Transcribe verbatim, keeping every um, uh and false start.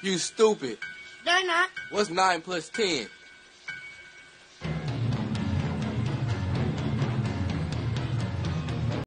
You stupid. They're not. What's nine plus ten?